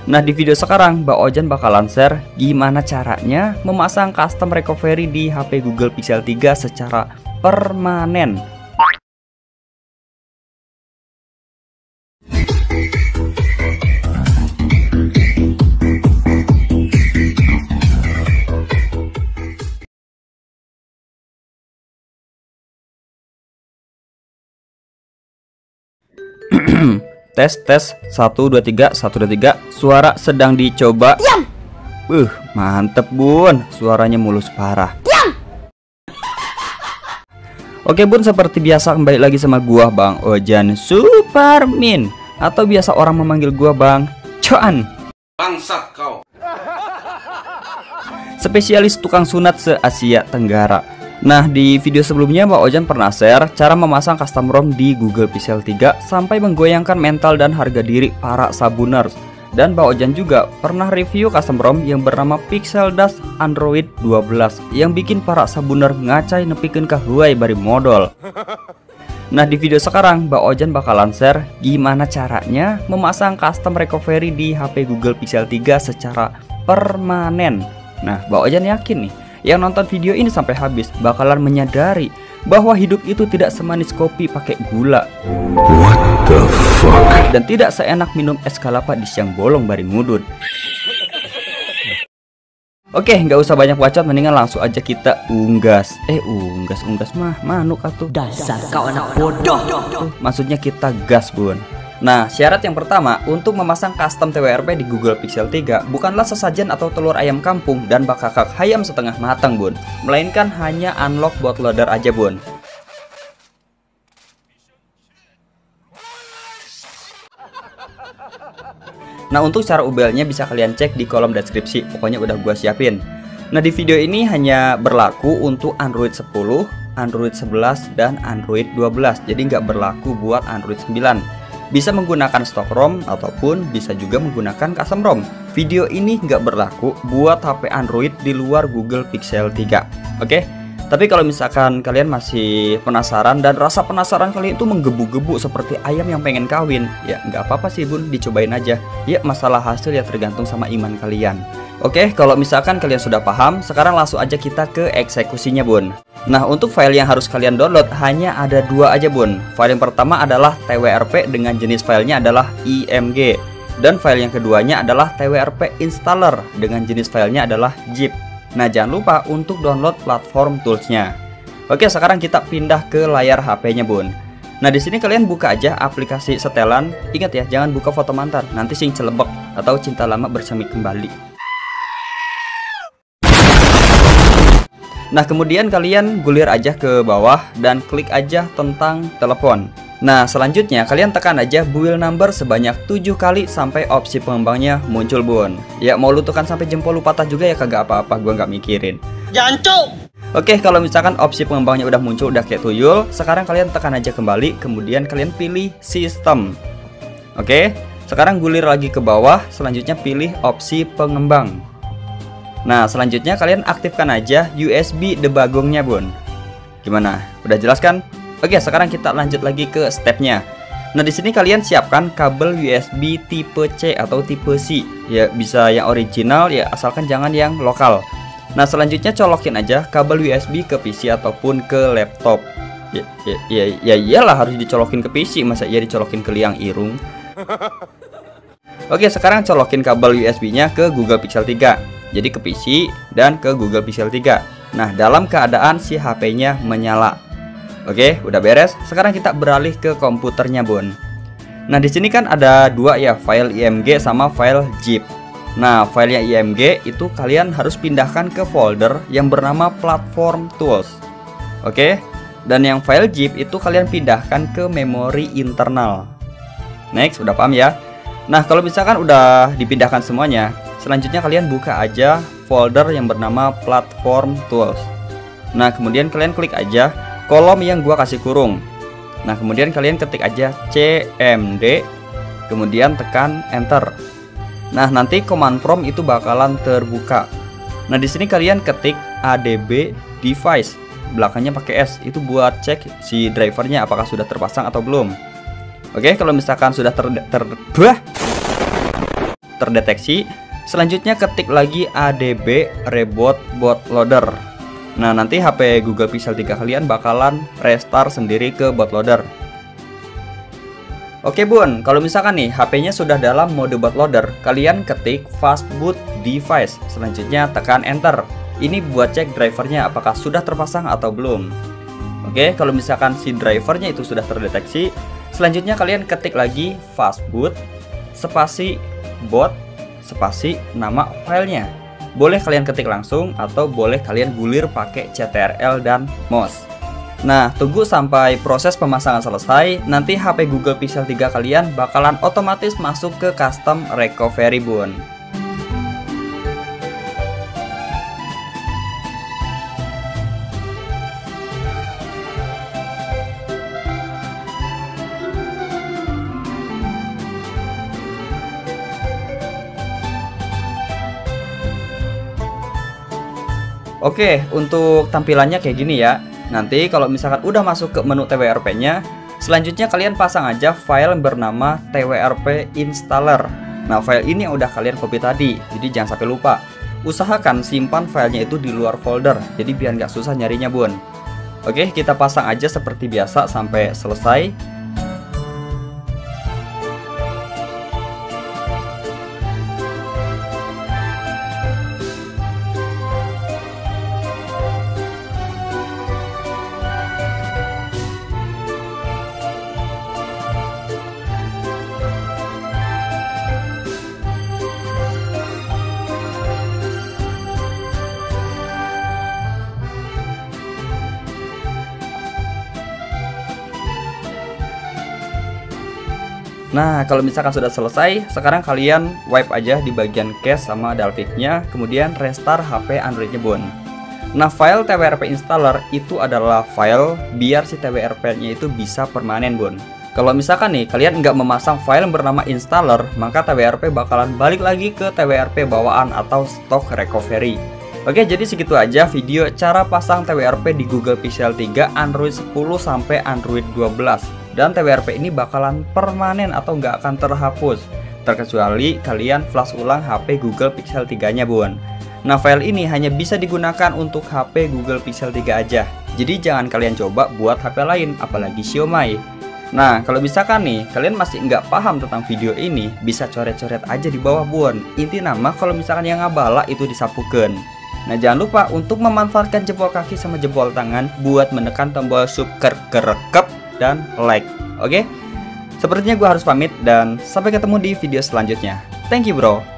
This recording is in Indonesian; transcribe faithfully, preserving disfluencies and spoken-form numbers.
Nah, di video sekarang Mbak Ojan bakalan share gimana caranya memasang custom recovery di H P Google Pixel tiga secara permanen. Tes tes satu dua tiga satu dua tiga, suara sedang dicoba. Diam. Uh, mantep bun, suaranya mulus parah. Diam. Oke bun, seperti biasa kembali lagi sama gua Bang Ojan Supermin, atau biasa orang memanggil gua Bang Coan. Bangsat kau. Spesialis tukang sunat se-Asia Tenggara. Nah, di video sebelumnya Mbak Ojan pernah share cara memasang custom ROM di Google Pixel tiga sampai menggoyangkan mental dan harga diri para sabuners. Dan Mbak Ojan juga pernah review custom ROM yang bernama Pixel Dust Android dua belas yang bikin para sabuner ngacai nepikeun ka huay bari modal. Nah, di video sekarang Mbak Ojan bakalan share gimana caranya memasang custom recovery di H P Google Pixel tiga secara permanen. Nah, Mbak Ojan yakin nih yang nonton video ini sampai habis bakalan menyadari bahwa hidup itu tidak semanis kopi pakai gula. What the fuck? Dan tidak seenak minum es kelapa di siang bolong bari ngudut. Oke, nggak usah banyak bacot, mendingan langsung aja kita unggas. Eh, unggas, unggas mah manuk atuh. Dasar kau anak bodoh. Uh, maksudnya kita gas bun. Nah, syarat yang pertama untuk memasang custom T W R P di Google Pixel tiga bukanlah sesajen atau telur ayam kampung dan bakakak hayam setengah matang bun, melainkan hanya unlock bootloader aja bun. Nah, untuk cara ubelnya bisa kalian cek di kolom deskripsi, pokoknya udah gua siapin. Nah, di video ini hanya berlaku untuk Android sepuluh, Android sebelas, dan Android dua belas, jadi nggak berlaku buat Android sembilan. Bisa menggunakan stok ROM ataupun bisa juga menggunakan custom ROM. Video ini nggak berlaku buat H P Android di luar Google Pixel tiga. Oke? Tapi kalau misalkan kalian masih penasaran dan rasa penasaran kalian itu menggebu-gebu seperti ayam yang pengen kawin, ya nggak apa-apa sih bun, dicobain aja. Ya masalah hasil ya tergantung sama iman kalian. Oke, kalau misalkan kalian sudah paham, sekarang langsung aja kita ke eksekusinya bun. Nah, untuk file yang harus kalian download hanya ada dua aja bun. File yang pertama adalah T W R P dengan jenis filenya adalah I M G. Dan file yang keduanya adalah T W R P installer dengan jenis filenya adalah zip. Nah, jangan lupa untuk download platform toolsnya. Oke, sekarang kita pindah ke layar H P-nya bun. Nah, di sini kalian buka aja aplikasi setelan. Ingat ya, jangan buka foto mantan, nanti sing celebek atau cinta lama bersemi kembali. Nah, kemudian kalian gulir aja ke bawah dan klik aja tentang telepon. Nah, selanjutnya kalian tekan aja build number sebanyak tujuh kali sampai opsi pengembangnya muncul bun. Ya, mau lu tekan sampai jempol lu patah juga ya kagak apa-apa, gua nggak mikirin. Jancuk. Oke, kalau misalkan opsi pengembangnya udah muncul, udah kayak tuyul, sekarang kalian tekan aja kembali, kemudian kalian pilih sistem. Oke, sekarang gulir lagi ke bawah, selanjutnya pilih opsi pengembang. Nah, selanjutnya kalian aktifkan aja U S B debugongnya bun. Gimana? Udah jelas kan? Oke, sekarang kita lanjut lagi ke stepnya. Nah, di sini kalian siapkan kabel U S B tipe C atau tipe C. Ya, bisa yang original ya, asalkan jangan yang lokal. Nah, selanjutnya colokin aja kabel U S B ke P C ataupun ke laptop. Ya, ya, ya, ya iyalah harus dicolokin ke P C, masa iya dicolokin ke liang irung. Oke, sekarang colokin kabel U S B-nya ke Google Pixel tiga. Jadi ke P C dan ke Google Pixel tiga. Nah, dalam keadaan si H P-nya menyala. Oke, udah beres. Sekarang kita beralih ke komputernya, bun. Nah, di sini kan ada dua ya, file I M G sama file zip. Nah, filenya I M G itu kalian harus pindahkan ke folder yang bernama platform tools. Oke. Dan yang file zip itu kalian pindahkan ke memori internal. Next, udah paham ya? Nah, kalau misalkan udah dipindahkan semuanya, selanjutnya kalian buka aja folder yang bernama platform tools. Nah, kemudian kalian klik aja kolom yang gua kasih kurung. Nah, kemudian kalian ketik aja C M D, kemudian tekan enter. Nah, nanti command prompt itu bakalan terbuka. Nah, di sini kalian ketik A D B device, belakangnya pakai S, itu buat cek si drivernya apakah sudah terpasang atau belum. Oke, kalau misalkan sudah ter, ter bah. terdeteksi. Selanjutnya ketik lagi A D B reboot bootloader. Nah, nanti H P Google Pixel tiga kalian bakalan restart sendiri ke bootloader. Oke bun, kalau misalkan nih H P-nya sudah dalam mode bootloader, kalian ketik fastboot device. Selanjutnya tekan enter. Ini buat cek drivernya apakah sudah terpasang atau belum. Oke, kalau misalkan si drivernya itu sudah terdeteksi, selanjutnya kalian ketik lagi fastboot spasi boot spasi nama filenya. Boleh kalian ketik langsung atau boleh kalian gulir pakai C T R L dan mouse. Nah, tunggu sampai proses pemasangan selesai. Nanti H P Google Pixel tiga kalian bakalan otomatis masuk ke custom recovery bun. Oke, untuk tampilannya kayak gini ya. Nanti kalau misalkan udah masuk ke menu T W R P-nya, selanjutnya kalian pasang aja file yang bernama T W R P installer. Nah, file ini yang udah kalian copy tadi, jadi jangan sampai lupa. Usahakan simpan filenya itu di luar folder, jadi biar nggak susah nyarinya bun. Oke, kita pasang aja seperti biasa sampai selesai. Nah, kalau misalkan sudah selesai, sekarang kalian wipe aja di bagian cache sama Dalvik-nya, kemudian restart H P Android-nya bun. Nah, file T W R P installer itu adalah file biar si T W R P-nya itu bisa permanen bun. Kalau misalkan nih kalian nggak memasang file yang bernama installer, maka T W R P bakalan balik lagi ke T W R P bawaan atau stock recovery. Oke, jadi segitu aja video cara pasang T W R P di Google Pixel tiga Android sepuluh sampai Android dua belas. Dan T W R P ini bakalan permanen atau nggak akan terhapus, terkecuali kalian flash ulang H P Google Pixel tiga nya bun. Nah, file ini hanya bisa digunakan untuk H P Google Pixel tiga aja. Jadi jangan kalian coba buat H P lain, apalagi Xiaomi. Nah, kalau misalkan nih kalian masih nggak paham tentang video ini, bisa coret-coret aja di bawah bun. Inti nama kalau misalkan yang ngabala itu disapukan. Nah, jangan lupa untuk memanfaatkan jempol kaki sama jempol tangan buat menekan tombol subscribe dan like. Oke, sepertinya gue harus pamit dan sampai ketemu di video selanjutnya. Thank you bro.